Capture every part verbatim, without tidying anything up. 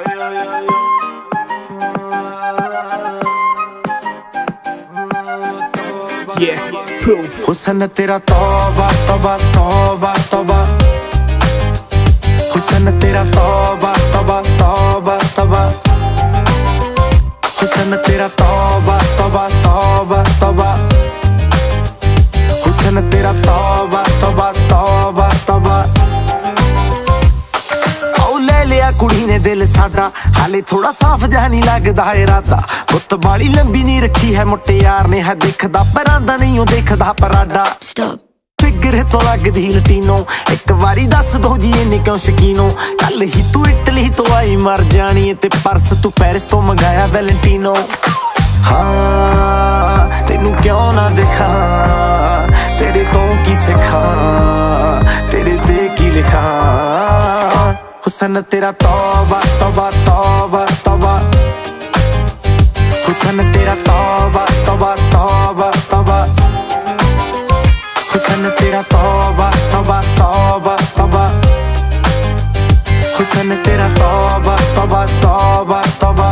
Yeah, proof. हुस्न तेरा तौबा तौबा तौबा तौबा, हुस्न तेरा तौबा तौबा तौबा तौबा, हुस्न तेरा तौबा तौबा तौबा तौबा, हुस्न तेरा तौबा तौबा तौबा तौबा। आओ ले लिया कुड़ी ने दिल साडा, हाले थोड़ा साफ जहा नहीं लगदा इरादा। गुत्त बाली लंबी नहीं रखी है मुट्टे यार ने, है दिखदा परांदा नहीं ओ देखदा पराडा। फिगर तो लगदी लटीनो, एक बारी दस दो जी इन्नी क्यों शकीनो। कल ही तू इटली तो आई मर जानी है, ते परस तू पेरिस तो मंगाया वैलेंटीनो। हाँ तेनू क्यों ना दिखा, तेरे तो की सिखा, तेरे ते की लिखा। हुस्न तेरा तौबा तौबा तौबा तौबा, हुस्न तेरा तौबा तौबा तौबा तौबा, हुस्न तेरा तौबा तौबा तौबा तौबा, हुस्न तेरा तौबा तौबा तौबा तौबा।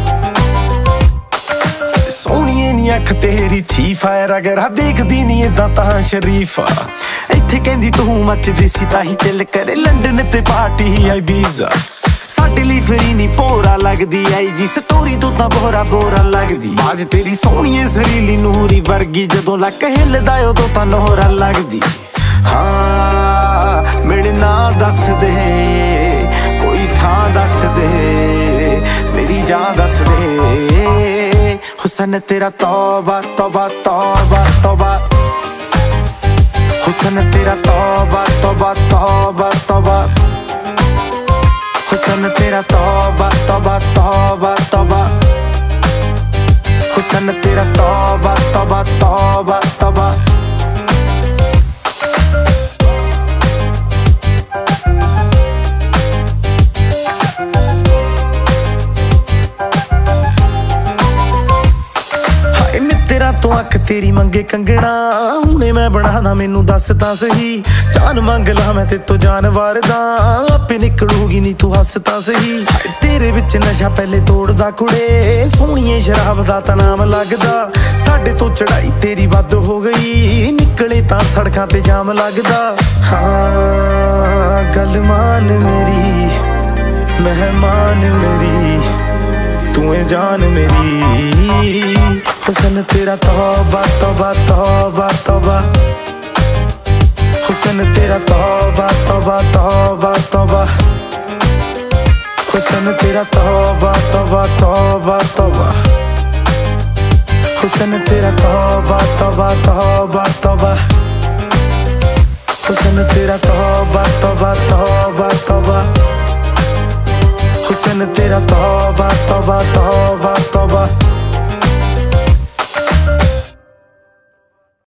सोहणीए नी अख तेरी थी फायर, अगर आ देखदी नी इदां तां शरीफा। इत्थे कहंदी तू मचदी सी ताही चिल करे, लंडन ते पार्टी आई बीजा। साडे लई फिरी नी भोरा लगदी आई जी, स्टोरी तो तां बोरा बोरा लगदी। बाज तेरी सोहणीए सरीली नूरी वर्गी, जदों लक हिलदा उदों तां नोहरा लगदी। हाँ मेरे ना दस दे, कोई थां दस दे, मेरी जान दस दे। हुस्न तेरा तौबा तौबा तौबा तौबा, हुस्न तेरा तौबा तौबा तौबा तौबा, हुस्न तेरा तौबा तौबा तौबा तौबा, हुस्न तेरा तौबा तौबा तौबा तौबा। तो अख तेरी मंगे कंगना, हुणे मैं बनाना मैनू दस तां सही। जान मंग ला मैं ते तो जानवर दा, आपे निकलूगी नी तू हस तां सही। तेरे विच नशा पहले तोड़दा कुड़े, सोहणीए शराब दा तां नाम लगदा। साडे तो चढ़ाई तेरी वध हो गई, निकले तां सड़कां ते जाम लगदा। हाँ गल मान मेरी, मेहमान मेरी, तू है जान मेरी। हुस्न तेरा तौबा तौबा तौबा तौबा, हुस्न तेरा तौबा तौबा तौबा तौबा, हुस्न तेरा तौबा तौबा तौबा तौबा, हुस्न तेरा तौबा तौबा तौबा तौबा, हुस्न तेरा तौबा तौबा तौबा तौबा, हुस्न तेरा तौबा तौबा तौबा तौबा।